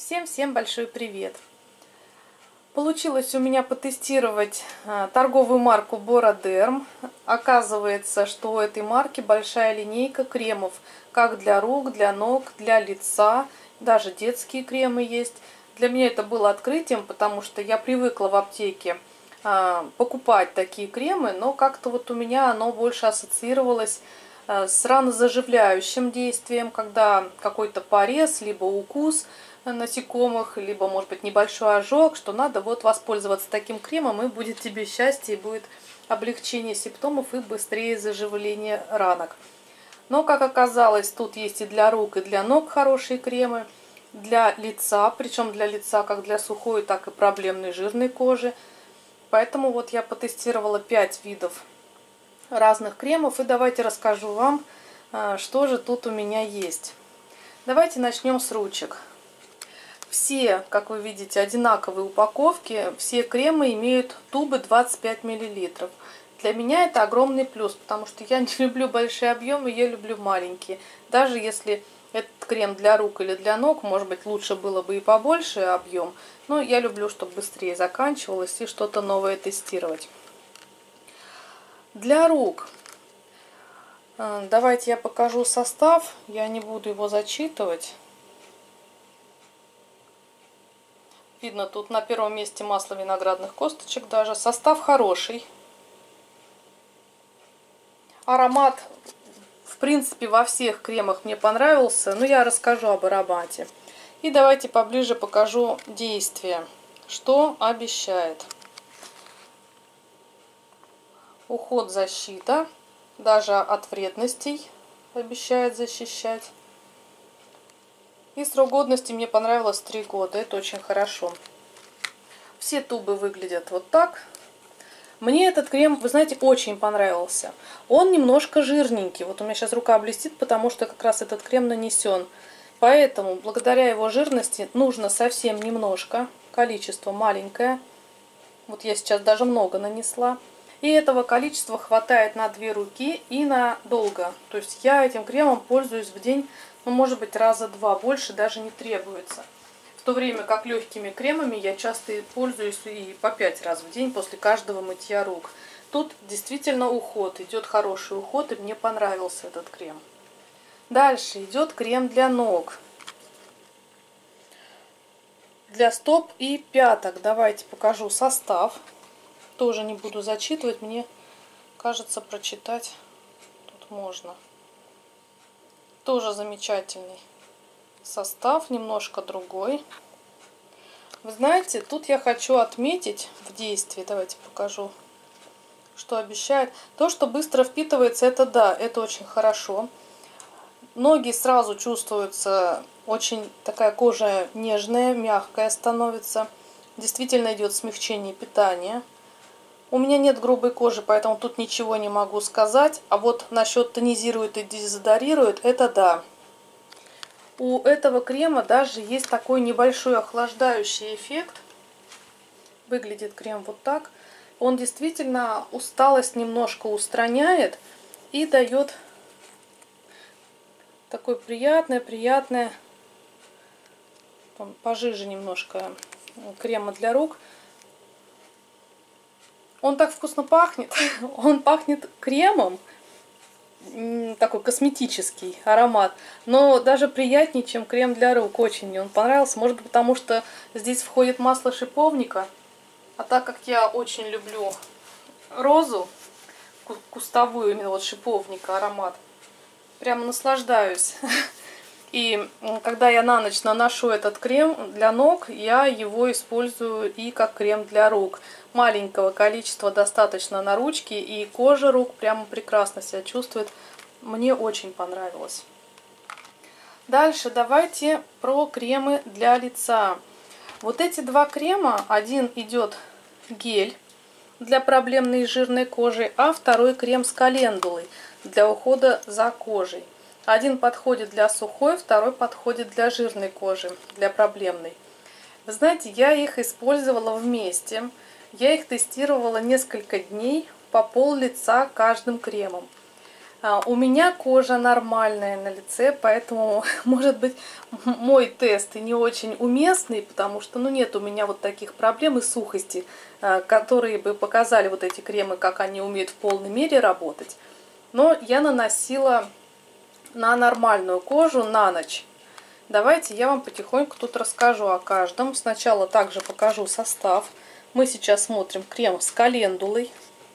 Всем большой привет! Получилось у меня потестировать торговую марку Bora-Derm. Оказывается, что у этой марки большая линейка кремов, как для рук, для ног, для лица, даже детские кремы есть. Для меня это было открытием, потому что я привыкла в аптеке покупать такие кремы, но как-то вот у меня оно больше ассоциировалось с ранозаживляющим действием, когда какой-то порез, либо укус насекомых, либо, может быть, небольшой ожог, что надо вот воспользоваться таким кремом, и будет тебе счастье, и будет облегчение симптомов и быстрее заживление ранок. Но, как оказалось, тут есть и для рук, и для ног хорошие кремы, для лица, причем для лица как для сухой, так и проблемной жирной кожи. Поэтому вот я потестировала 5 видов разных кремов, и давайте расскажу вам, что же тут у меня есть. Давайте начнем с ручек. Все, как вы видите, одинаковые упаковки, все кремы имеют тубы 25 мл. Для меня это огромный плюс, потому что я не люблю большие объемы, я люблю маленькие. Даже если этот крем для рук или для ног, может быть, лучше было бы и побольше объем, но я люблю, чтобы быстрее заканчивалось и что-то новое тестировать. Для рук давайте я покажу состав, я не буду его зачитывать. Видно, тут на первом месте масло виноградных косточек даже. Состав хороший. Аромат, в принципе, во всех кремах мне понравился. Но я расскажу об аромате. И давайте поближе покажу действие. Что обещает. Уход, защита. Даже от вредностей обещает защищать. И срок годности мне понравилось 3 года. Это очень хорошо. Все тубы выглядят вот так. Мне этот крем, вы знаете, очень понравился. Он немножко жирненький. Вот у меня сейчас рука блестит, потому что как раз этот крем нанесен. Поэтому, благодаря его жирности, нужно совсем немножко. Количество маленькое. Вот я сейчас даже много нанесла. И этого количества хватает на 2 руки и надолго. То есть я этим кремом пользуюсь в день, ну, может быть, раза 2, больше даже не требуется. В то время как легкими кремами я часто пользуюсь и по 5 раз в день после каждого мытья рук. Тут действительно уход, идет хороший уход, и мне понравился этот крем. Дальше идет крем для ног. Для стоп и пяток. Давайте покажу состав. Тоже не буду зачитывать, мне кажется, прочитать тут можно. Тоже замечательный состав, немножко другой. Вы знаете, тут я хочу отметить в действии, давайте покажу, что обещает. То, что быстро впитывается, это да, это очень хорошо. Ноги сразу чувствуются, очень такая кожа нежная, мягкая становится. Действительно идет смягчение питания. У меня нет грубой кожи, поэтому тут ничего не могу сказать. А вот насчет тонизирует и дезодорирует, это да. У этого крема даже есть такой небольшой охлаждающий эффект. Выглядит крем вот так. Он действительно усталость немножко устраняет и дает такое приятное, пожиже немножко крема для рук. Он так вкусно пахнет. Он пахнет кремом. Такой косметический аромат. Но даже приятнее, чем крем для рук. Очень мне он понравился. Может быть, потому что здесь входит масло шиповника. А так как я очень люблю розу, кустовую, именно вот шиповника аромат, прямо наслаждаюсь. И когда я на ночь наношу этот крем для ног, я его использую и как крем для рук. Маленького количества достаточно на ручки, и кожа рук прямо прекрасно себя чувствует. Мне очень понравилось. Дальше давайте про кремы для лица. Вот эти 2 крема, один идет гель для проблемной жирной кожи, а второй крем с календулой для ухода за кожей. Один подходит для сухой, второй подходит для жирной кожи, для проблемной. Вы знаете, я их использовала вместе. Я их тестировала несколько дней по пол лица каждым кремом. У меня кожа нормальная на лице, поэтому, может быть, мой тест и не очень уместный, потому что, ну, нет у меня вот таких проблем и сухости, которые бы показали вот эти кремы, как они умеют в полной мере работать. Но я наносила на нормальную кожу на ночь. Давайте я вам потихоньку тут расскажу о каждом. Сначала также покажу состав. Мы сейчас смотрим крем с календулой.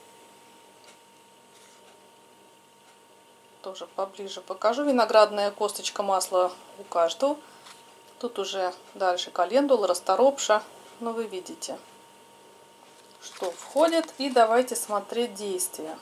Тоже поближе покажу. Виноградная косточка масла у каждого. Тут уже дальше календула, расторопша. Но вы видите, что входит. И давайте смотреть действие.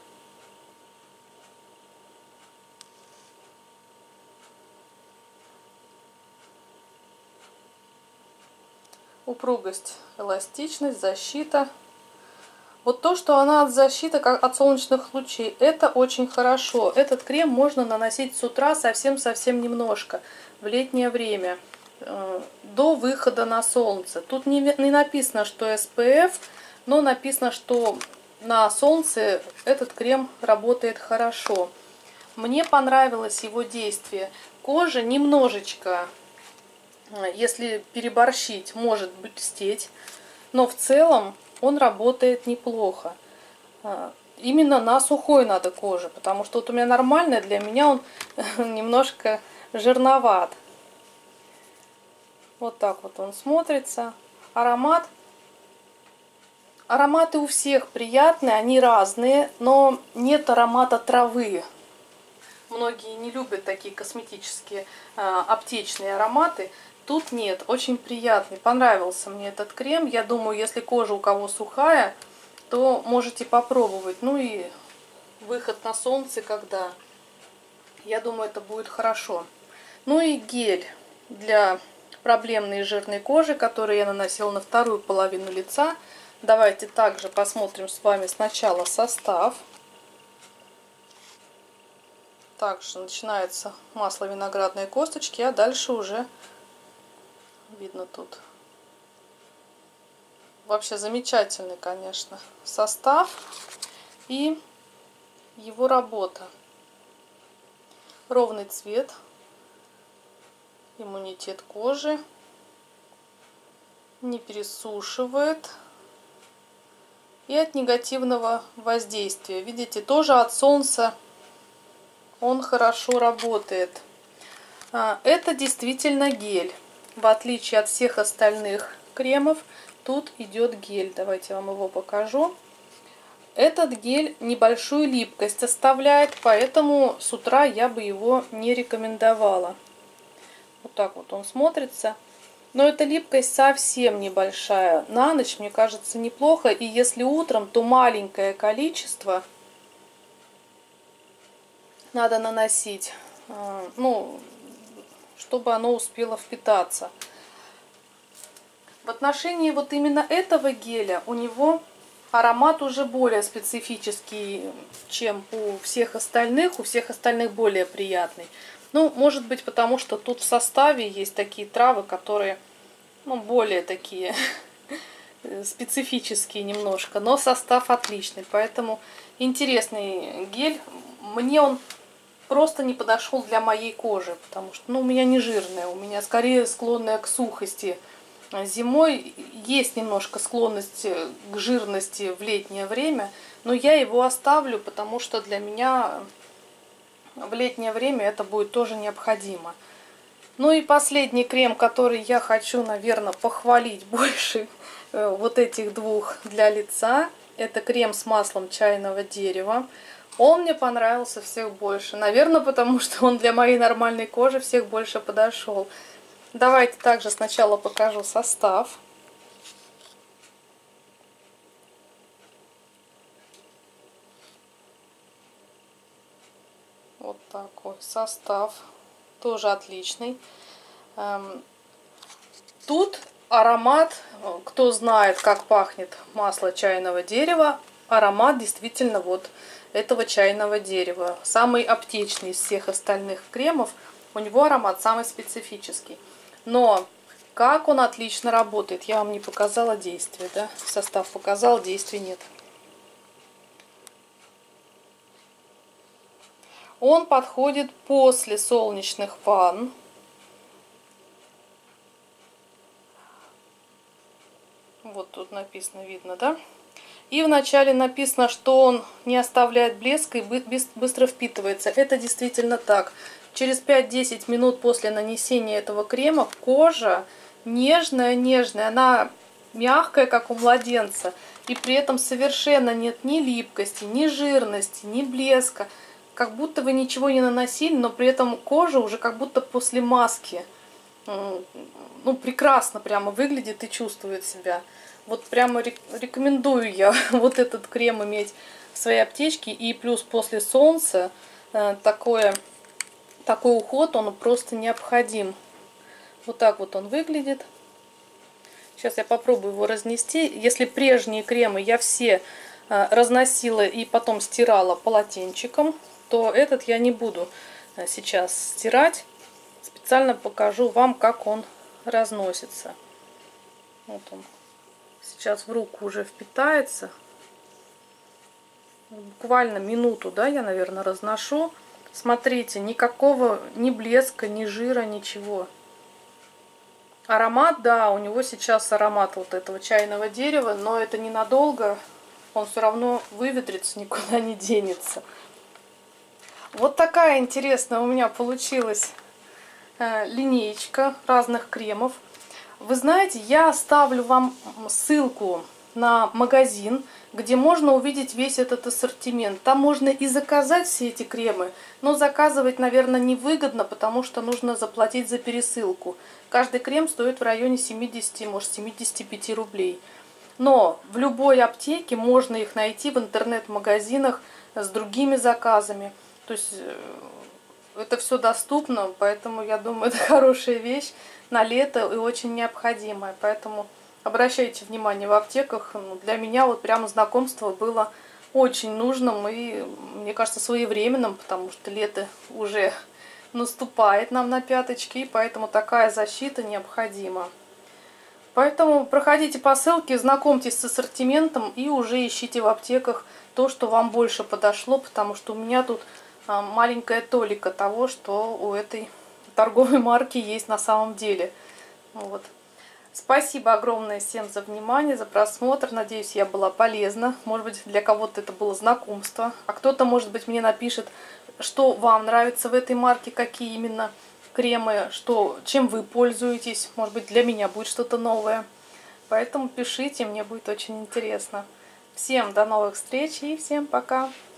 Упругость, эластичность, защита. Вот то, что она от защиты, как от солнечных лучей, это очень хорошо. Этот крем можно наносить с утра совсем-совсем немножко, в летнее время, до выхода на солнце. Тут не написано, что SPF, но написано, что на солнце этот крем работает хорошо. Мне понравилось его действие. Кожа немножечко, если переборщить, может блестеть, но в целом он работает неплохо. Именно на сухой надо коже, потому что вот у меня нормальная, для меня он немножко жирноват. Вот так вот он смотрится. Аромат. Ароматы у всех приятные, они разные, но нет аромата травы. Многие не любят такие косметические, аптечные ароматы. Тут нет, очень приятный, понравился мне этот крем. Я думаю, если кожа у кого сухая, то можете попробовать. Ну и выход на солнце, когда, я думаю, это будет хорошо. Ну и гель для проблемной жирной кожи, который я наносила на вторую половину лица. Давайте также посмотрим с вами сначала состав. Также начинается масло виноградной косточки, а дальше уже видно тут. Вообще замечательный, конечно, состав и его работа. Ровный цвет, иммунитет кожи, не пересушивает и от негативного воздействия. Видите, тоже от солнца он хорошо работает. Это действительно гель. В отличие от всех остальных кремов, тут идет гель. Давайте я вам его покажу. Этот гель небольшую липкость оставляет, поэтому с утра я бы его не рекомендовала. Вот так вот он смотрится. Но эта липкость совсем небольшая. На ночь, мне кажется, неплохо. И если утром, то маленькое количество надо наносить, ну, чтобы оно успело впитаться. В отношении вот именно этого геля у него аромат уже более специфический, чем у всех остальных. У всех остальных более приятный. Ну, может быть, потому что тут в составе есть такие травы, которые, ну, более такие специфические немножко. Но состав отличный, поэтому интересный гель. Мне он просто не подошел для моей кожи, потому что, ну, у меня не жирная, у меня скорее склонная к сухости. Зимой есть немножко склонность к жирности в летнее время, но я его оставлю, потому что для меня в летнее время это будет тоже необходимо. Ну и последний крем, который я хочу, наверное, похвалить больше вот этих двух для лица, это крем с маслом чайного дерева. Он мне понравился всех больше. Наверное, потому что он для моей нормальной кожи всех больше подошел. Давайте также сначала покажу состав. Вот такой состав. Тоже отличный. Тут аромат, кто знает, как пахнет масло чайного дерева, аромат действительно вот этого чайного дерева. Самый аптечный из всех остальных кремов. У него аромат самый специфический. Но как он отлично работает. Я вам не показала действие, да? Состав показал, действия нет. Он подходит после солнечных ванн. Вот тут написано, видно, да? И в начале написано, что он не оставляет блеска и быстро впитывается. Это действительно так. Через 5-10 минут после нанесения этого крема кожа нежная, она мягкая, как у младенца. И при этом совершенно нет ни липкости, ни жирности, ни блеска. Как будто вы ничего не наносили, но при этом кожа уже как будто после маски. Ну, прекрасно прямо выглядит и чувствует себя. Вот прямо рекомендую я вот этот крем иметь в своей аптечке. И плюс после солнца такой уход, он просто необходим. Вот так вот он выглядит. Сейчас я попробую его разнести. Если прежние кремы я все разносила и потом стирала полотенчиком, то этот я не буду сейчас стирать. Специально покажу вам, как он разносится. Вот он. Сейчас в руку уже впитается. Буквально минуту, да, я, наверное, разношу. Смотрите, никакого ни блеска, ни жира, ничего. Аромат, да, у него сейчас аромат вот этого чайного дерева, но это ненадолго. Он все равно выветрится, никуда не денется. Вот такая интересная у меня получилась линеечка разных кремов. Вы знаете, я оставлю вам ссылку на магазин, где можно увидеть весь этот ассортимент. Там можно и заказать все эти кремы, но заказывать, наверное, невыгодно, потому что нужно заплатить за пересылку. Каждый крем стоит в районе 70, может 75 рублей. Но в любой аптеке можно их найти в интернет-магазинах с другими заказами. То есть это все доступно, поэтому я думаю, это хорошая вещь на лето и очень необходимая. Поэтому обращайте внимание в аптеках. Для меня вот прямо знакомство было очень нужным и, мне кажется, своевременным, потому что лето уже наступает нам на пяточки, и поэтому такая защита необходима. Поэтому проходите по ссылке, знакомьтесь с ассортиментом и уже ищите в аптеках то, что вам больше подошло, потому что у меня тут маленькая толика того, что у этой торговой марки есть на самом деле. Вот. Спасибо огромное всем за внимание, за просмотр. Надеюсь, я была полезна. Может быть, для кого-то это было знакомство. А кто-то, может быть, мне напишет, что вам нравится в этой марке, какие именно кремы, чем вы пользуетесь. Может быть, для меня будет что-то новое. Поэтому пишите, мне будет очень интересно. Всем до новых встреч и всем пока!